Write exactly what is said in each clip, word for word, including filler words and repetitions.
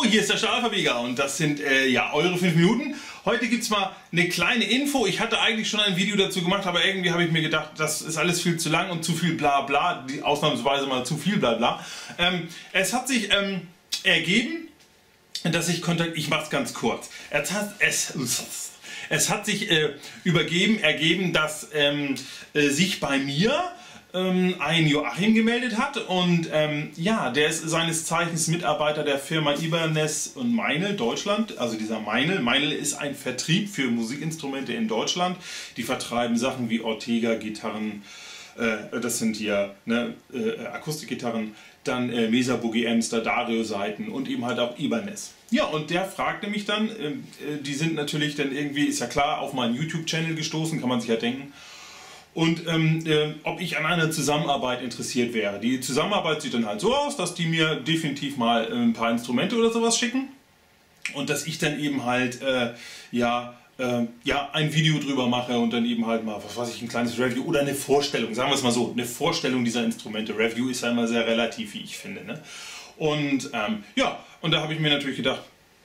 hier ist der Stahlverbieger und das sind äh, ja eure fünf Minuten. Heute gibt es mal eine kleine Info. Ich hatte eigentlich schon ein Video dazu gemacht, aber irgendwie habe ich mir gedacht, das ist alles viel zu lang und zu viel bla bla, die, ausnahmsweise mal zu viel bla bla. Ähm, es hat sich ähm, ergeben, dass ich Kontakt, ich mache es ganz kurz. Es hat, es, es hat sich äh, übergeben, ergeben, dass ähm, äh, sich bei mir ein Joachim gemeldet hat und ähm, ja, der ist seines Zeichens Mitarbeiter der Firma Ibanez und Meinl Deutschland, also dieser Meinl. Meinl ist ein Vertrieb für Musikinstrumente in Deutschland, die vertreiben Sachen wie Ortega Gitarren, äh, das sind hier ne, äh, Akustikgitarren, dann äh, Mesa Boogie Amps, Dario Saiten und eben halt auch Ibanez. Ja, und der fragte mich dann, äh, die sind natürlich dann irgendwie, ist ja klar, auf meinen YouTube-Channel gestoßen, kann man sich ja denken. Und ähm, äh, ob ich an einer Zusammenarbeit interessiert wäre. Die Zusammenarbeit sieht dann halt so aus, dass die mir definitiv mal äh, ein paar Instrumente oder sowas schicken und dass ich dann eben halt äh, ja, äh, ja, ein Video drüber mache und dann eben halt mal, was weiß ich, ein kleines Review oder eine Vorstellung, sagen wir es mal so, eine Vorstellung dieser Instrumente. Review ist ja immer sehr relativ, wie ich finde. Ne? Und ähm, ja, und da habe ich mir natürlich gedacht,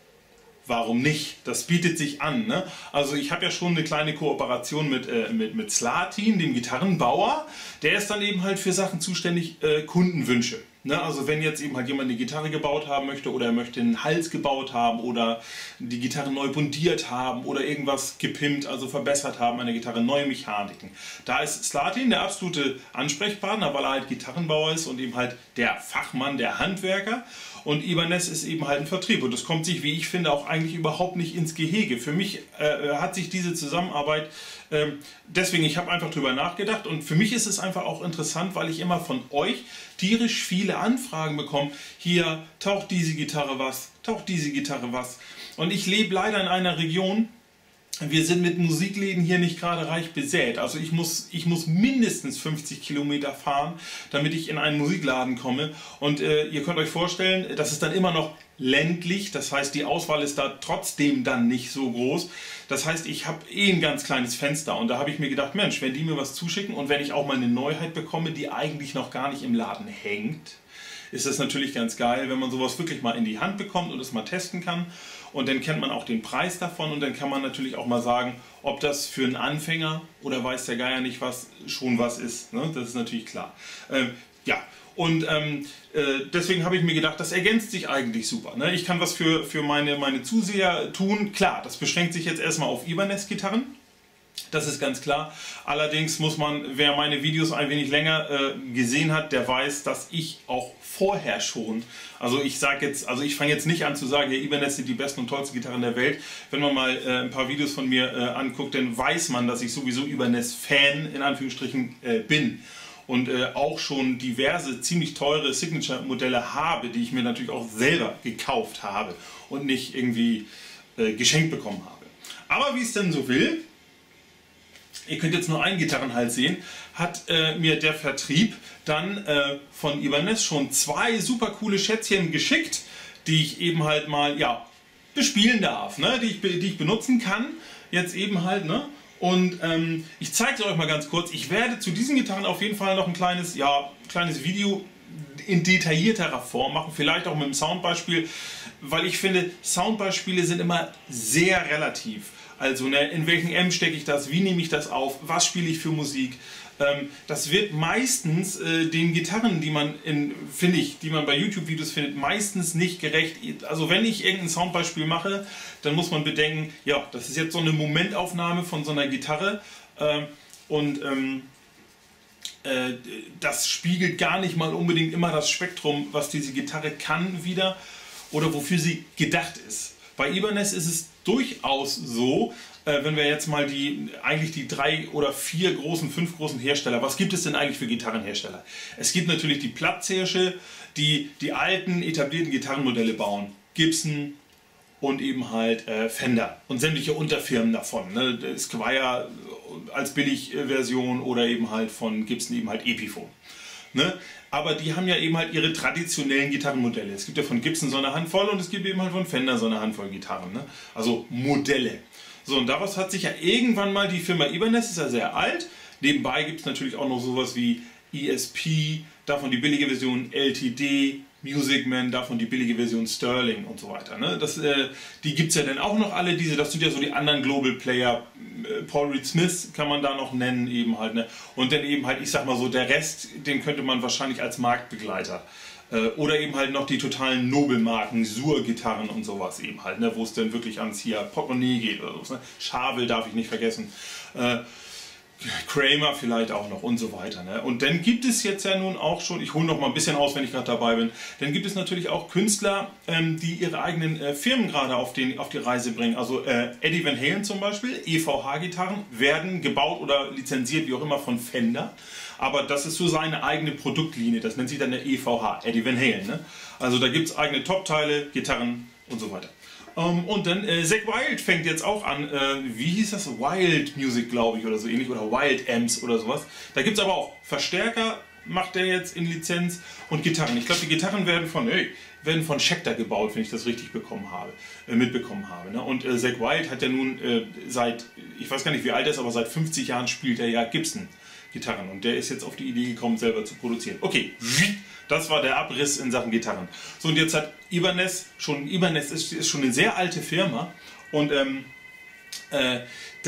warum nicht? Das bietet sich an. Ne? Also ich habe ja schon eine kleine Kooperation mit, äh, mit, mit Slatin, dem Gitarrenbauer. Der ist dann eben halt für Sachen zuständig, äh, Kundenwünsche. Ne? Also wenn jetzt eben halt jemand eine Gitarre gebaut haben möchte oder er möchte einen Hals gebaut haben oder die Gitarre neu bundiert haben oder irgendwas gepimpt, also verbessert haben an der Gitarre, neue Mechaniken. Da ist Slatin der absolute Ansprechpartner, weil er halt Gitarrenbauer ist und eben halt der Fachmann, der Handwerker. Und Ibanez ist eben halt ein Vertrieb und das kommt sich, wie ich finde, auch eigentlich überhaupt nicht ins Gehege. Für mich äh, hat sich diese Zusammenarbeit, äh, deswegen, ich habe einfach drüber nachgedacht und für mich ist es einfach auch interessant, weil ich immer von euch tierisch viele Anfragen bekomme. Hier taucht diese Gitarre was, taucht diese Gitarre was. Und ich lebe leider in einer Region, wir sind mit Musikläden hier nicht gerade reich besät. Also ich muss, ich muss mindestens fünfzig Kilometer fahren, damit ich in einen Musikladen komme. Und äh, ihr könnt euch vorstellen, das ist dann immer noch ländlich. Das heißt, die Auswahl ist da trotzdem dann nicht so groß. Das heißt, ich habe eh ein ganz kleines Fenster. Und da habe ich mir gedacht, Mensch, wenn die mir was zuschicken und wenn ich auch mal eine Neuheit bekomme, die eigentlich noch gar nicht im Laden hängt, ist das natürlich ganz geil, wenn man sowas wirklich mal in die Hand bekommt und es mal testen kann. Und dann kennt man auch den Preis davon und dann kann man natürlich auch mal sagen, ob das für einen Anfänger oder weiß der Geier nicht was, schon was ist. Ne? Das ist natürlich klar. Ähm, ja, und ähm, äh, deswegen habe ich mir gedacht, das ergänzt sich eigentlich super. Ne? Ich kann was für, für meine, meine Zuseher tun. Klar, das beschränkt sich jetzt erstmal auf Ibanez-Gitarren. Das ist ganz klar. Allerdings muss man, wer meine Videos ein wenig länger äh, gesehen hat, der weiß, dass ich auch vorher schon, also ich sage jetzt, also ich fange jetzt nicht an zu sagen, ja, Ibanez sind die besten und tollsten Gitarren der Welt. Wenn man mal äh, ein paar Videos von mir äh, anguckt, dann weiß man, dass ich sowieso Ibanez-Fan in Anführungsstrichen äh, bin. Und äh, auch schon diverse, ziemlich teure Signature-Modelle habe, die ich mir natürlich auch selber gekauft habe und nicht irgendwie äh, geschenkt bekommen habe. Aber wie es denn so will, ihr könnt jetzt nur einen Gitarrenhals sehen, hat äh, mir der Vertrieb dann äh, von Ibanez schon zwei super coole Schätzchen geschickt, die ich eben halt mal ja, bespielen darf, ne? die, ich, die ich benutzen kann, jetzt eben halt. Ne? Und ähm, ich zeige es euch mal ganz kurz. Ich werde zu diesen Gitarren auf jeden Fall noch ein kleines, ja, kleines Video in detaillierterer Form machen, vielleicht auch mit einem Soundbeispiel, weil ich finde, Soundbeispiele sind immer sehr relativ. Also ne, in welchen Amp stecke ich das, wie nehme ich das auf, was spiele ich für Musik. Ähm, das wird meistens äh, den Gitarren, die man, in, finde ich, die man bei YouTube-Videos findet, meistens nicht gerecht. Also wenn ich irgendein Soundbeispiel mache, dann muss man bedenken, ja, das ist jetzt so eine Momentaufnahme von so einer Gitarre äh, und ähm, äh, das spiegelt gar nicht mal unbedingt immer das Spektrum, was diese Gitarre kann wieder oder wofür sie gedacht ist. Bei Ibanez ist es durchaus so, äh, wenn wir jetzt mal die, eigentlich die drei oder vier großen, fünf großen Hersteller, was gibt es denn eigentlich für Gitarrenhersteller? Es gibt natürlich die Platzhirsche, die die alten etablierten Gitarrenmodelle bauen. Gibson und eben halt äh, Fender und sämtliche Unterfirmen davon. Ne? Squier als Billigversion oder eben halt von Gibson eben halt Epiphone. Ne? Aber die haben ja eben halt ihre traditionellen Gitarrenmodelle. Es gibt ja von Gibson so eine Handvoll und es gibt eben halt von Fender so eine Handvoll Gitarren. Ne? Also Modelle. So, und daraus hat sich ja irgendwann mal die Firma Ibanez, ist ja sehr alt. Nebenbei gibt es natürlich auch noch sowas wie E S P, davon die billige Version L T D, Music Man, davon die billige Version Sterling und so weiter. Ne? Das, äh, die gibt es ja dann auch noch alle, diese, das sind ja so die anderen Global Player. Äh, Paul Reed Smith kann man da noch nennen eben halt. Ne? Und dann eben halt, ich sag mal so, der Rest, den könnte man wahrscheinlich als Marktbegleiter. Äh, oder eben halt noch die totalen Nobelmarken, Sur-Gitarren und sowas eben halt, ne? Wo es dann wirklich ans hier Portemonnaie geht oder so. Ne? Schavel darf ich nicht vergessen. Äh, Kramer vielleicht auch noch und so weiter. Ne? Und dann gibt es jetzt ja nun auch schon, ich hole noch mal ein bisschen aus, wenn ich gerade dabei bin, dann gibt es natürlich auch Künstler, ähm, die ihre eigenen äh, Firmen gerade auf, den, auf die Reise bringen. Also äh, Eddie Van Halen zum Beispiel, E V H-Gitarren werden gebaut oder lizenziert, wie auch immer, von Fender. Aber das ist so seine eigene Produktlinie, das nennt sich dann der E V H, Eddie Van Halen. Ne? Also da gibt es eigene Top-Teile, Gitarren und so weiter. Um, und dann äh, Zakk Wylde fängt jetzt auch an, äh, wie hieß das? Wild Music, glaube ich, oder so ähnlich, oder Wild Amps oder sowas. Da gibt es aber auch Verstärker, macht der jetzt in Lizenz, und Gitarren. Ich glaube, die Gitarren werden von, hey, werden von Schecter gebaut, wenn ich das richtig bekommen habe, äh, mitbekommen habe. Ne? Und äh, Zakk Wylde hat ja nun äh, seit, ich weiß gar nicht wie alt er ist, aber seit fünfzig Jahren spielt er ja Gibson Gitarren, und der ist jetzt auf die Idee gekommen, selber zu produzieren. Okay, das war der Abriss in Sachen Gitarren. So, und jetzt hat Ibanez, schon Ibanez ist, ist schon eine sehr alte Firma, und ähm, äh,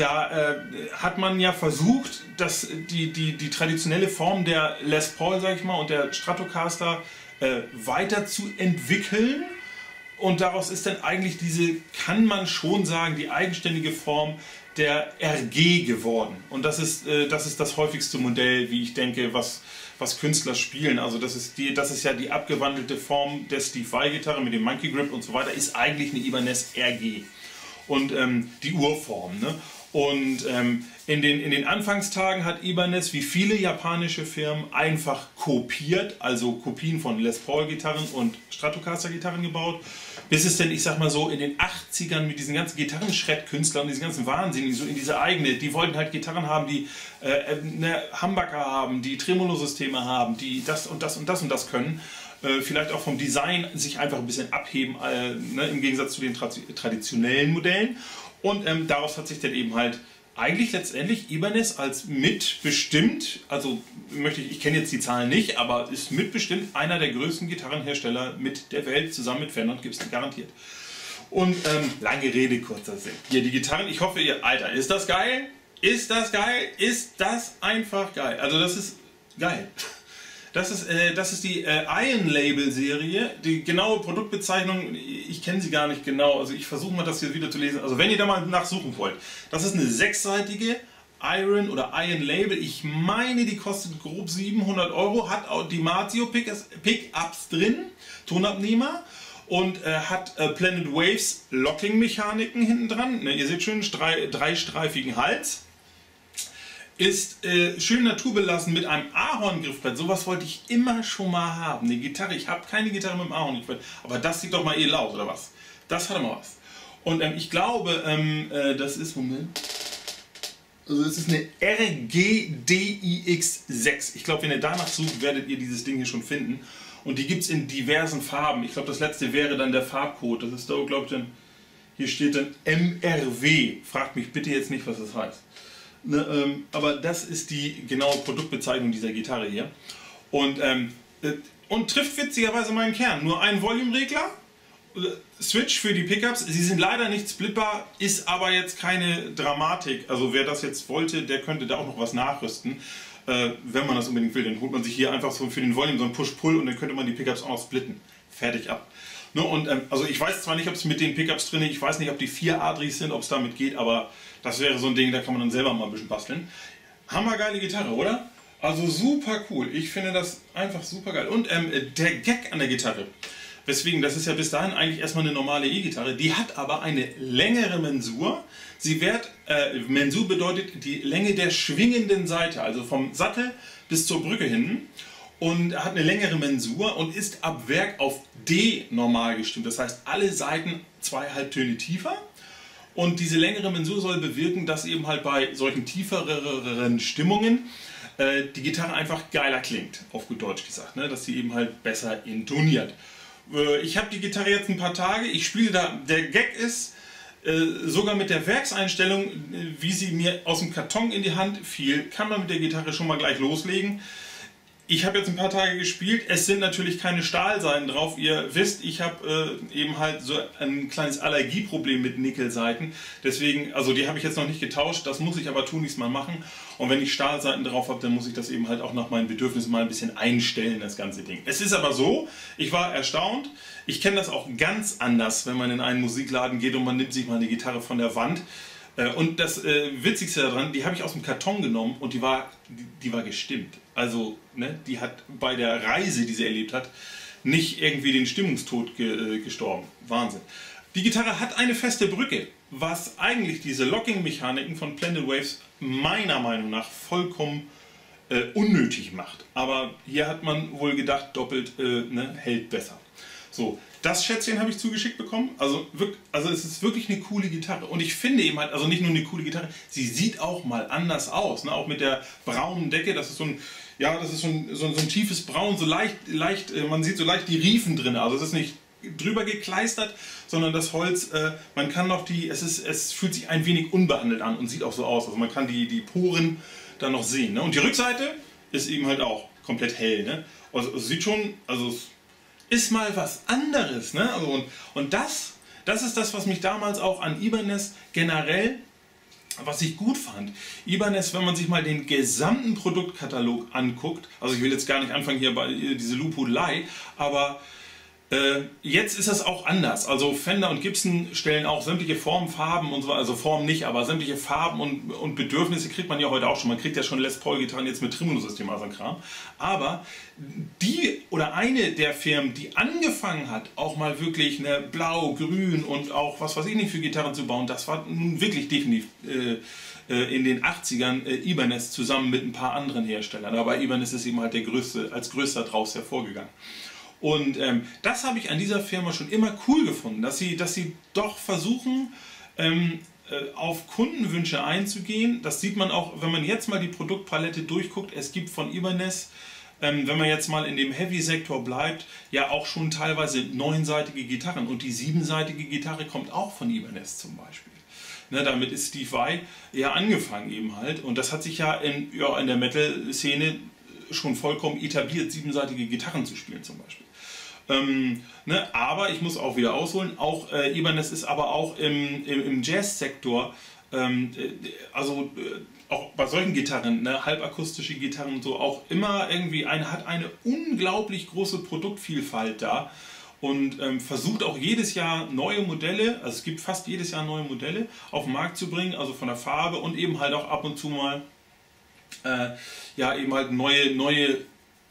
da äh, hat man ja versucht, dass die, die, die traditionelle Form der Les Paul, sag ich mal, und der Stratocaster äh, weiterzuentwickeln. Und daraus ist dann eigentlich diese, kann man schon sagen, die eigenständige Form der R G geworden. Und das ist, äh, das ist das häufigste Modell, wie ich denke, was, was Künstler spielen. Also das ist, die, das ist ja die abgewandelte Form der Steve Vai-Gitarre mit dem Monkey Grip und so weiter, ist eigentlich eine Ibanez R G. Und ähm, die Urform. Ne? Und ähm, in, den, in den Anfangstagen hat Ibanez, wie viele japanische Firmen, einfach kopiert, also Kopien von Les Paul Gitarren und Stratocaster Gitarren gebaut, bis es denn, ich sag mal so, in den achtzigern mit diesen ganzen Gitarrenschrett-Künstlern und diesen ganzen Wahnsinn, so in diese eigene, die wollten halt Gitarren haben, die äh, eine Humbucker haben, die Tremolo-Systeme haben, die das und das und das und das können. Äh, vielleicht auch vom Design sich einfach ein bisschen abheben, äh, ne, im Gegensatz zu den tra traditionellen Modellen. Und ähm, daraus hat sich dann eben halt eigentlich letztendlich Ibanez als mitbestimmt, also möchte ich, ich kenne jetzt die Zahlen nicht, aber ist mitbestimmt einer der größten Gitarrenhersteller mit der Welt, zusammen mit Fender und Gibson, garantiert. Und ähm, lange Rede, kurzer Sinn. Hier die Gitarren, ich hoffe, ihr, Alter, ist das geil? Ist das geil? Ist das einfach geil? Also das ist geil. Das ist, äh, das ist die äh, Iron Label Serie. Die genaue Produktbezeichnung, ich kenne sie gar nicht genau. Also ich versuche mal das hier wieder zu lesen. Also wenn ihr da mal nachsuchen wollt. Das ist eine sechsseitige Iron oder Iron Label. Ich meine, die kostet grob siebenhundert Euro. Hat auch die Marzio Pickups drin, Tonabnehmer. Und äh, hat äh, Planet Waves Locking Mechaniken hinten dran. Ne, ihr seht schön, drei, dreistreifigen Hals. Ist äh, schön naturbelassen mit einem Ahorn-Griffbrett. Sowas wollte ich immer schon mal haben. Eine Gitarre, ich habe keine Gitarre mit einem Ahorn-Griffbrett, aber das sieht doch mal eh laut, oder was? Das hat mal was. Und ähm, ich glaube, ähm, äh, das ist, Moment, also es ist eine R G D I X sechs. Ich glaube, wenn ihr danach sucht, werdet ihr dieses Ding hier schon finden. Und die gibt es in diversen Farben. Ich glaube, das letzte wäre dann der Farbcode. Das ist da, glaube ich, dann, hier steht dann M R W. Fragt mich bitte jetzt nicht, was das heißt. Ne, ähm, aber das ist die genaue Produktbezeichnung dieser Gitarre hier. Und, ähm, äh, und trifft witzigerweise meinen Kern. Nur ein Volume-Regler, äh, Switch für die Pickups. Sie sind leider nicht splitbar, ist aber jetzt keine Dramatik. Also wer das jetzt wollte, der könnte da auch noch was nachrüsten. Äh, wenn man das unbedingt will, dann holt man sich hier einfach so für den Volume so ein Push-Pull und dann könnte man die Pickups auch noch splitten. Fertig ab. Ne, und, ähm, also ich weiß zwar nicht, ob es mit den Pickups drin ist, ich weiß nicht, ob die vieradrig sind, ob es damit geht, aber das wäre so ein Ding, da kann man dann selber mal ein bisschen basteln. Hammergeile Gitarre, oder? Also super cool. Ich finde das einfach super geil. Und ähm, der Gag an der Gitarre, weswegen, das ist ja bis dahin eigentlich erstmal eine normale E-Gitarre, die hat aber eine längere Mensur. Sie wird, äh, Mensur bedeutet die Länge der schwingenden Seite, also vom Sattel bis zur Brücke hinten. Und hat eine längere Mensur und ist ab Werk auf D normal gestimmt. Das heißt, alle Seiten zwei Halbtöne tiefer. Und diese längere Mensur soll bewirken, dass eben halt bei solchen tieferen Stimmungen äh, die Gitarre einfach geiler klingt, auf gut Deutsch gesagt, ne? Dass sie eben halt besser intoniert. Äh, ich habe die Gitarre jetzt ein paar Tage, ich spiele da, der Gag ist, äh, sogar mit der Werkseinstellung, äh, wie sie mir aus dem Karton in die Hand fiel, kann man mit der Gitarre schon mal gleich loslegen. ich habe jetzt ein paar Tage gespielt, es sind natürlich keine Stahlseiten drauf. Ihr wisst, ich habe äh, eben halt so ein kleines Allergieproblem mit Nickelseiten. Deswegen, also die habe ich jetzt noch nicht getauscht, das muss ich aber tunlichst mal machen. Und wenn ich Stahlseiten drauf habe, dann muss ich das eben halt auch nach meinen Bedürfnissen mal ein bisschen einstellen, das ganze Ding. Es ist aber so, ich war erstaunt, ich kenne das auch ganz anders, wenn man in einen Musikladen geht und man nimmt sich mal eine Gitarre von der Wand. Und das äh, Witzigste daran, die habe ich aus dem Karton genommen und die war, die, die war gestimmt. Also, ne, die hat bei der Reise, die sie erlebt hat, nicht irgendwie den Stimmungstod ge, äh, gestorben. Wahnsinn. Die Gitarre hat eine feste Brücke, was eigentlich diese Locking-Mechaniken von Blended Waves meiner Meinung nach vollkommen äh, unnötig macht. Aber hier hat man wohl gedacht, doppelt äh, ne, hält besser. So. Das Schätzchen habe ich zugeschickt bekommen, also, also es ist wirklich eine coole Gitarre und ich finde eben halt, also nicht nur eine coole Gitarre, sie sieht auch mal anders aus, ne? Auch mit der braunen Decke, das ist so ein, ja, das ist so ein, so ein, so ein tiefes Braun, so leicht, leicht, man sieht so leicht die Riefen drin, also es ist nicht drüber gekleistert, sondern das Holz, äh, man kann noch die, es, ist, es fühlt sich ein wenig unbehandelt an und sieht auch so aus, also man kann die, die Poren dann noch sehen, ne? Und die Rückseite ist eben halt auch komplett hell, ne? Also es sieht schon, also es ist mal was anderes, ne? Also und, und das, das ist das, was mich damals auch an Ibanez generell, was ich gut fand. Ibanez, wenn man sich mal den gesamten Produktkatalog anguckt, also ich will jetzt gar nicht anfangen hier bei diese Lobhudelei, aber äh, jetzt ist das auch anders. Also Fender und Gibson stellen auch sämtliche Formen, Farben und so, also Formen nicht, aber sämtliche Farben und, und Bedürfnisse kriegt man ja heute auch schon. Man kriegt ja schon Les Paul Gitarren jetzt mit Tremolo-System, also ein Kram. Aber die oder eine der Firmen, die angefangen hat, auch mal wirklich eine Blau, Grün und auch was weiß ich nicht für Gitarren zu bauen, das war nun wirklich definitiv äh, in den achtzigern äh, Ibanez zusammen mit ein paar anderen Herstellern. Aber Ibanez ist eben halt der größte, als größter daraus hervorgegangen. Und ähm, das habe ich an dieser Firma schon immer cool gefunden, dass sie, dass sie doch versuchen, ähm, äh, auf Kundenwünsche einzugehen. Das sieht man auch, wenn man jetzt mal die Produktpalette durchguckt. Es gibt von Ibanez, ähm, wenn man jetzt mal in dem Heavy-Sektor bleibt, ja auch schon teilweise neunseitige Gitarren. Und die siebenseitige Gitarre kommt auch von Ibanez zum Beispiel. Ne, damit ist Steve Vai ja angefangen eben halt. Und das hat sich ja in, ja, in der Metal-Szene schon vollkommen etabliert, siebenseitige Gitarren zu spielen zum Beispiel. Ähm, ne, aber ich muss auch wieder ausholen, auch äh, Ibanez ist aber auch im, im, im Jazz-Sektor, ähm, also äh, auch bei solchen Gitarren, ne, halbakustische Gitarren und so, auch immer irgendwie eine, hat eine unglaublich große Produktvielfalt da und ähm, versucht auch jedes Jahr neue Modelle, also es gibt fast jedes Jahr neue Modelle auf den Markt zu bringen, also von der Farbe und eben halt auch ab und zu mal äh, ja eben halt neue, neue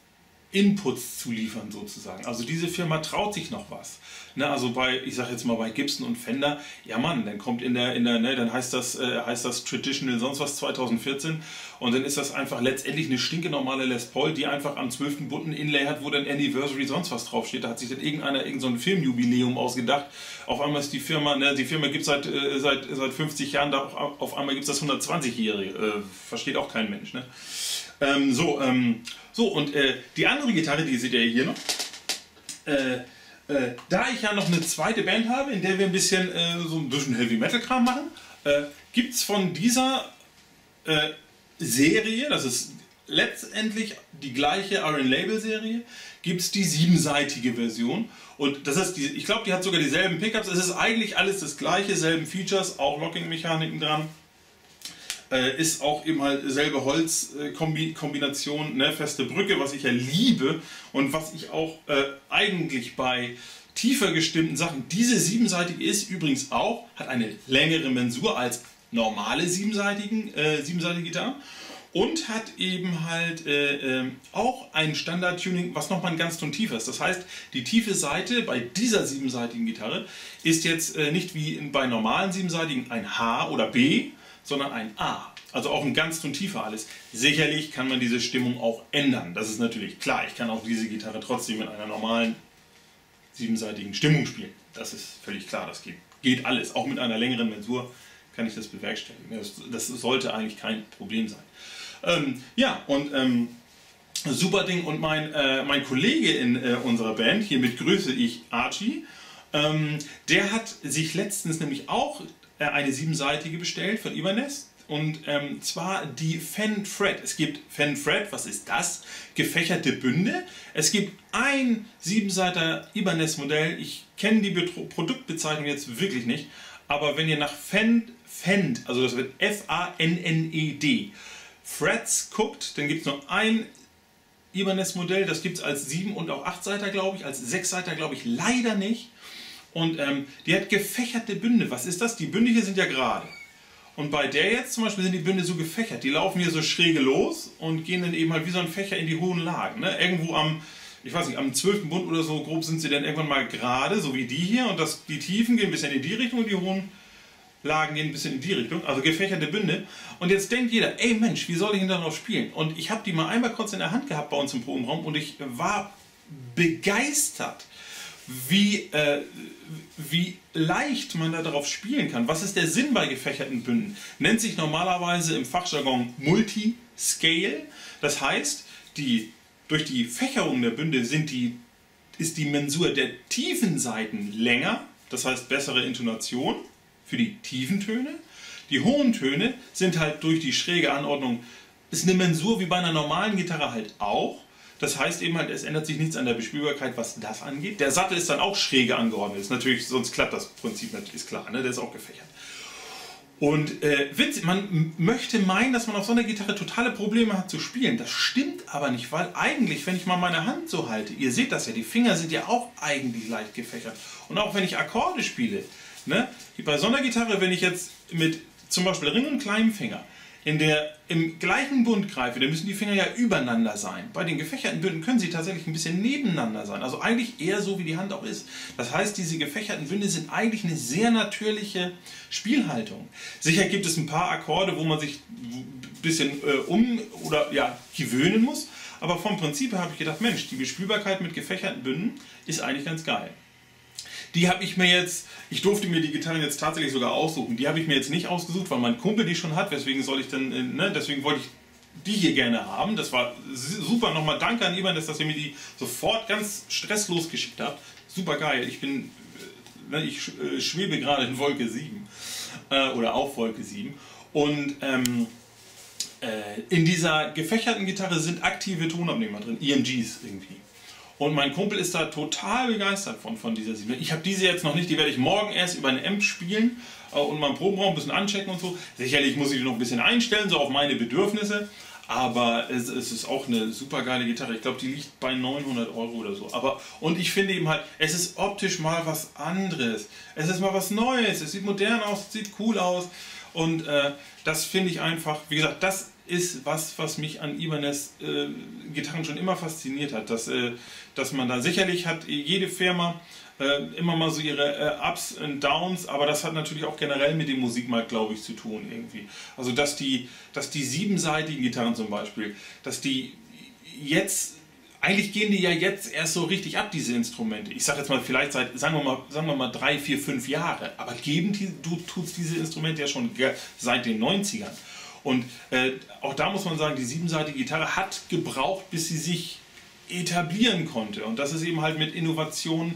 Inputs zu liefern sozusagen. Also diese Firma traut sich noch was. Ne, also bei, ich sag jetzt mal bei Gibson und Fender, ja Mann, dann kommt in der, in der, ne, dann heißt das, äh, heißt das Traditional sonst was zweitausendvierzehn und dann ist das einfach letztendlich eine stinkenormale Les Paul, die einfach am zwölften bunten Inlay hat, wo dann Anniversary sonst was draufsteht. Da hat sich dann irgendeiner irgend so ein Filmjubiläum ausgedacht. Auf einmal ist die Firma, ne, die Firma gibt es seit, äh, seit, seit fünfzig Jahren, da auf, auf einmal gibt es das hundertzwanzigjährige. Äh, versteht auch kein Mensch, ne? Ähm, so, ähm, so, und äh, die andere Gitarre, die seht ihr hier noch, äh, äh, da ich ja noch eine zweite Band habe, in der wir ein bisschen äh, so ein bisschen Heavy Metal Kram machen, äh, gibt es von dieser äh, Serie, das ist letztendlich die gleiche Iron Label Serie, gibt es die siebenseitige Version und das ist die, ich glaube, die hat sogar dieselben Pickups, es ist eigentlich alles das gleiche, selben Features, auch Locking Mechaniken dran. Äh, ist auch eben halt selbe Holzkombination, äh, ne, feste Brücke, was ich ja liebe und was ich auch äh, eigentlich bei tiefer gestimmten Sachen, diese siebenseitige ist übrigens auch, hat eine längere Mensur als normale siebenseitigen, äh, siebenseitige Gitarren und hat eben halt äh, äh, auch ein Standard-Tuning, was nochmal ein ganz Ton tiefer ist. Das heißt, die tiefe Seite bei dieser siebenseitigen Gitarre ist jetzt äh, nicht wie bei normalen siebenseitigen ein H oder B, sondern ein A. Also auch ein ganz Ton tiefer alles. Sicherlich kann man diese Stimmung auch ändern. Das ist natürlich klar. Ich kann auch diese Gitarre trotzdem mit einer normalen siebenseitigen Stimmung spielen. Das ist völlig klar. Das geht, geht alles. Auch mit einer längeren Mensur kann ich das bewerkstelligen. Das, das sollte eigentlich kein Problem sein. Ähm, ja, und ähm, super Ding. Und mein, äh, mein Kollege in äh, unserer Band, hiermit grüße ich Archie, ähm, der hat sich letztens nämlich auch eine siebenseitige bestellt von Ibanez. und ähm, zwar die Fen-Fret. Es gibt Fen-Fret, was ist das? Gefächerte Bünde. Es gibt ein Siebenseiter Ibanez Modell. Ich kenne die Betro Produktbezeichnung jetzt wirklich nicht, aber wenn ihr nach Fend, Fend also das wird F A N N E D, Frets guckt, dann gibt es nur ein Ibanez Modell, das gibt es als sieben und auch acht Seiter, glaube ich, als sechs Seiter, glaube ich, leider nicht. Und ähm, die hat gefächerte Bünde. Was ist das? Die Bünde hier sind ja gerade. Und bei der jetzt zum Beispiel sind die Bünde so gefächert. Die laufen hier so schräge los und gehen dann eben halt wie so ein Fächer in die hohen Lagen. Ne? Irgendwo am, ich weiß nicht, am zwölften Bund oder so grob sind sie dann irgendwann mal gerade, so wie die hier. Und das, die Tiefen gehen ein bisschen in die Richtung und die hohen Lagen gehen ein bisschen in die Richtung. Also gefächerte Bünde. Und jetzt denkt jeder, ey Mensch, wie soll ich denn darauf spielen? Und ich habe die mal einmal kurz in der Hand gehabt bei uns im Probenraum und ich war begeistert, wie, äh, wie leicht man da darauf spielen kann. Was ist der Sinn bei gefächerten Bünden? Nennt sich normalerweise im Fachjargon Multiscale. Das heißt, die, durch die Fächerung der Bünde sind die, ist die Mensur der tiefen Seiten länger, das heißt bessere Intonation für die tiefen Töne. Die hohen Töne sind halt durch die schräge Anordnung, ist eine Mensur wie bei einer normalen Gitarre halt auch. Das heißt eben halt, es ändert sich nichts an der Bespielbarkeit, was das angeht. Der Sattel ist dann auch schräge angeordnet. Ist natürlich, sonst klappt das Prinzip nicht, ist klar, ne? Der ist auch gefächert. Und äh, witzig, man möchte meinen, dass man auf so einer Gitarre totale Probleme hat zu spielen. Das stimmt aber nicht, weil eigentlich, wenn ich mal meine Hand so halte, ihr seht das ja, die Finger sind ja auch eigentlich leicht gefächert. Und auch wenn ich Akkorde spiele, ne? Bei so einer Gitarre, wenn ich jetzt mit zum Beispiel Ring und kleinem Finger in der, im gleichen Bund greife, dann müssen die Finger ja übereinander sein. Bei den gefächerten Bünden können sie tatsächlich ein bisschen nebeneinander sein. Also eigentlich eher so, wie die Hand auch ist. Das heißt, diese gefächerten Bünde sind eigentlich eine sehr natürliche Spielhaltung. Sicher gibt es ein paar Akkorde, wo man sich ein bisschen äh, um- oder ja, gewöhnen muss. Aber vom Prinzip her habe ich gedacht, Mensch, die Bespielbarkeit mit gefächerten Bünden ist eigentlich ganz geil. Die habe ich mir jetzt, ich durfte mir die Gitarren jetzt tatsächlich sogar aussuchen, die habe ich mir jetzt nicht ausgesucht, weil mein Kumpel die schon hat, weswegen soll ich denn, ne, deswegen wollte ich die hier gerne haben. Das war super, nochmal danke an Ibanez, dass ihr mir die sofort ganz stresslos geschickt habt. Super geil, ich bin, ne, ich schwebe gerade in Wolke sieben äh, oder auf Wolke sieben und ähm, äh, in dieser gefächerten Gitarre sind aktive Tonabnehmer drin, E M Gs irgendwie. Und mein Kumpel ist da total begeistert von, von dieser sieben. Ich habe diese jetzt noch nicht, die werde ich morgen erst über eine Amp spielen äh, und meinen Probenraum ein bisschen anchecken und so. Sicherlich muss ich die noch ein bisschen einstellen, so auf meine Bedürfnisse. Aber es, es ist auch eine super geile Gitarre. Ich glaube, die liegt bei neunhundert Euro oder so. Aber, und ich finde eben halt, es ist optisch mal was anderes. Es ist mal was Neues. Es sieht modern aus, es sieht cool aus. Und äh, das finde ich einfach, wie gesagt, das ist was, was mich an Ibanez äh, Gitarren schon immer fasziniert hat. Dass, äh, dass man da sicherlich hat jede Firma äh, immer mal so ihre äh, Ups und Downs, aber das hat natürlich auch generell mit dem Musikmarkt, glaube ich, zu tun irgendwie. Also dass die, dass die siebenseitigen Gitarren zum Beispiel, dass die jetzt, eigentlich gehen die ja jetzt erst so richtig ab, diese Instrumente. Ich sage jetzt mal, vielleicht seit, sagen wir mal, sagen wir mal drei, vier, fünf Jahre, aber geben die, du tust diese Instrumente ja schon seit den neunzigern. Und äh, auch da muss man sagen, die siebenseitige Gitarre hat gebraucht, bis sie sich etablieren konnte. Und das ist eben halt mit Innovation,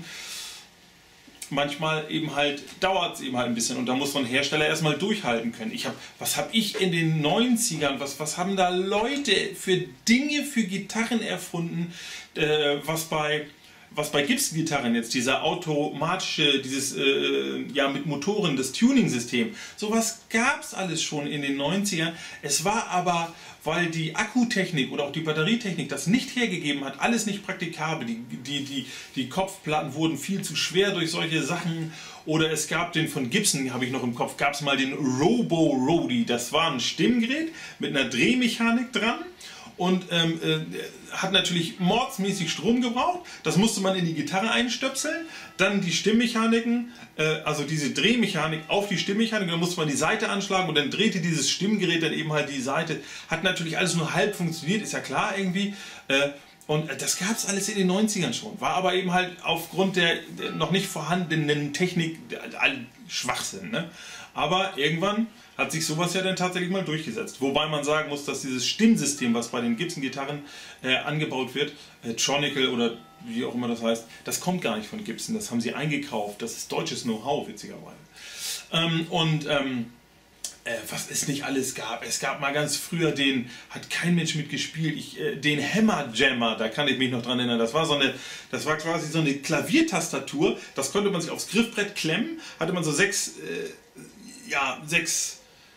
manchmal eben halt, dauert es eben halt ein bisschen. Und da muss so ein Hersteller erstmal durchhalten können. Ich hab, was habe ich in den neunzigern, was, was haben da Leute für Dinge, für Gitarren erfunden, äh, was bei... was bei Gibson-Gitarren jetzt, dieser automatische, dieses äh, ja mit Motoren, das Tuning-System, sowas gab es alles schon in den neunzigern. Es war aber, weil die Akkutechnik oder auch die Batterietechnik das nicht hergegeben hat, alles nicht praktikabel. Die, die, die, die Kopfplatten wurden viel zu schwer durch solche Sachen. Oder es gab den von Gibson, habe ich noch im Kopf, gab es mal den Robo-Rody. Das war ein Stimmgerät mit einer Drehmechanik dran. Und ähm, äh, hat natürlich mordsmäßig Strom gebraucht. Das musste man in die Gitarre einstöpseln. Dann die Stimmmechaniken, äh, also diese Drehmechanik auf die Stimmmechanik. Dann musste man die Saite anschlagen und dann drehte dieses Stimmgerät dann eben halt die Saite. Hat natürlich alles nur halb funktioniert, ist ja klar irgendwie. Äh, und das gab es alles in den neunzigern schon. War aber eben halt aufgrund der, der noch nicht vorhandenen Technik all Schwachsinn. Ne? Aber irgendwann hat sich sowas ja dann tatsächlich mal durchgesetzt. Wobei man sagen muss, dass dieses Stimmsystem, was bei den Gibson-Gitarren äh, angebaut wird, äh, Tronicle oder wie auch immer das heißt, das kommt gar nicht von Gibson, das haben sie eingekauft, das ist deutsches Know-how, witzigerweise. Ähm, und ähm, Äh, was es nicht alles gab. Es gab mal ganz früher den, hat kein Mensch mitgespielt, ich, äh, den Hammer Jammer, da kann ich mich noch dran erinnern. Das war so eine, das war quasi so eine Klaviertastatur, das konnte man sich aufs Griffbrett klemmen, hatte man so sechs, äh, ja, sechs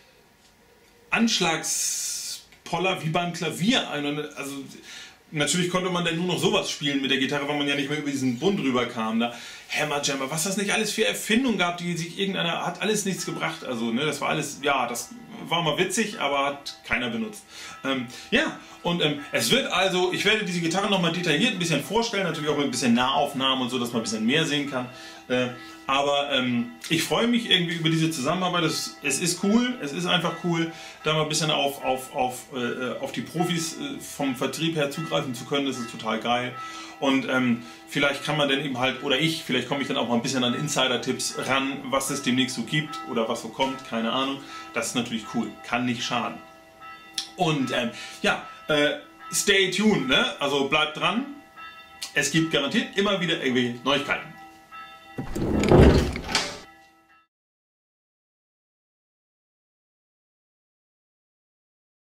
Anschlagspoller wie beim Klavier. Also natürlich konnte man dann nur noch sowas spielen mit der Gitarre, weil man ja nicht mehr über diesen Bund rüberkam. Da. Hammer Jammer, was das nicht alles für Erfindungen gab, die sich irgendeiner, hat alles nichts gebracht. Also ne, das war alles, ja, das war mal witzig, aber hat keiner benutzt. Ähm, ja, und ähm, es wird also, ich werde diese Gitarre nochmal detailliert ein bisschen vorstellen, natürlich auch mit ein bisschen Nahaufnahmen und so, dass man ein bisschen mehr sehen kann. Äh, aber ähm, ich freue mich irgendwie über diese Zusammenarbeit. Es, es ist cool, es ist einfach cool, da mal ein bisschen auf, auf, auf, äh, auf die Profis äh, vom Vertrieb her zugreifen zu können. Das ist total geil. Und ähm, vielleicht kann man dann eben halt, oder ich, vielleicht komme ich dann auch mal ein bisschen an Insider-Tipps ran, was es demnächst so gibt oder was so kommt, keine Ahnung. Das ist natürlich cool, kann nicht schaden. Und ähm, ja, äh, stay tuned, ne? Also bleibt dran. Es gibt garantiert immer wieder irgendwelche Neuigkeiten.